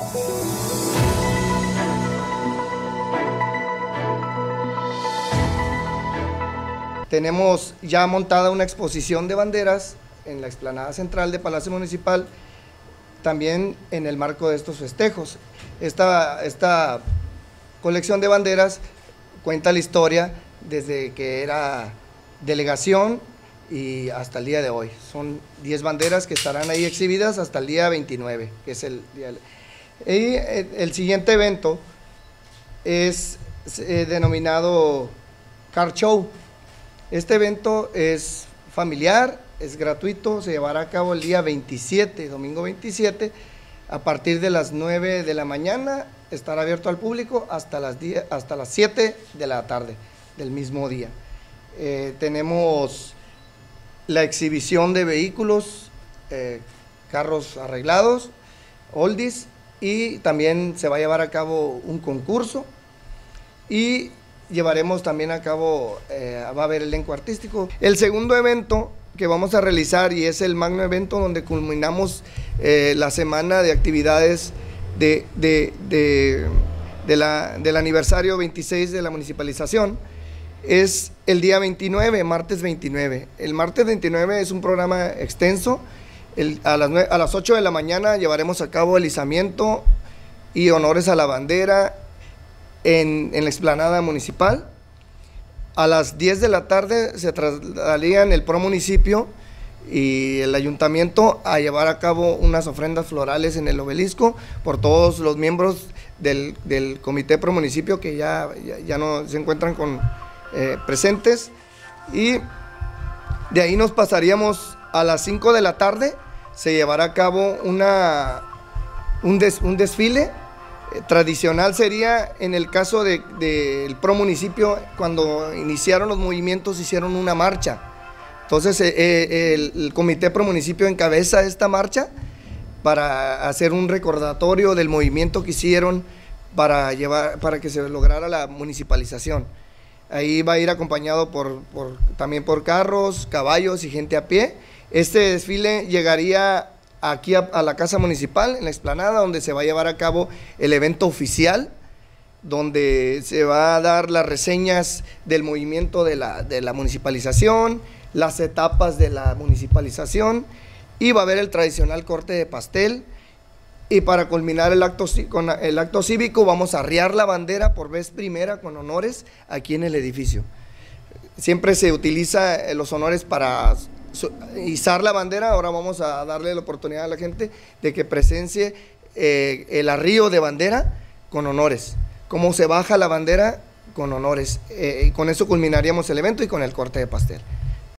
Tenemos ya montada una exposición de banderas en la explanada central de Palacio Municipal, también en el marco de estos festejos. Esta colección de banderas cuenta la historia desde que era delegación y hasta el día de hoy. Son 10 banderas que estarán ahí exhibidas hasta el día 29, que es el día. Y el siguiente evento es denominado Car Show. Este evento es familiar, es gratuito, se llevará a cabo el día 27, domingo 27, a partir de las 9 de la mañana, estará abierto al público hasta las 7 de la tarde del mismo día. Tenemos la exhibición de vehículos, carros arreglados, oldies, y también se va a llevar a cabo un concurso y llevaremos también a cabo, va a haber elenco artístico. El segundo evento que vamos a realizar, y es el magno evento donde culminamos la semana de actividades del aniversario 26 de la municipalización, es el día 29, martes 29. El martes 29 es un programa extenso. A las 8 de la mañana llevaremos a cabo el izamiento y honores a la bandera en la explanada municipal. A las 10 de la tarde se trasladarían el promunicipio y el ayuntamiento a llevar a cabo unas ofrendas florales en el obelisco por todos los miembros del comité promunicipio que ya no se encuentran presentes, y de ahí nos pasaríamos a las 5 de la tarde. Se llevará a cabo un desfile. Tradicional sería en el caso del promunicipio, cuando iniciaron los movimientos hicieron una marcha. Entonces el comité promunicipio encabeza esta marcha para hacer un recordatorio del movimiento que hicieron para que se lograra la municipalización. Ahí va a ir acompañado también por carros, caballos y gente a pie. Este desfile llegaría aquí a la Casa Municipal, en la explanada, donde se va a llevar a cabo el evento oficial, donde se va a dar las reseñas del movimiento de la municipalización, las etapas de la municipalización, y va a haber el tradicional corte de pastel. Y para culminar el acto cívico, vamos a arriar la bandera por vez primera con honores aquí en el edificio. Siempre se utiliza los honores para izar la bandera. Ahora vamos a darle la oportunidad a la gente de que presencie el arrío de bandera con honores, cómo se baja la bandera con honores, y con eso culminaríamos el evento y con el corte de pastel.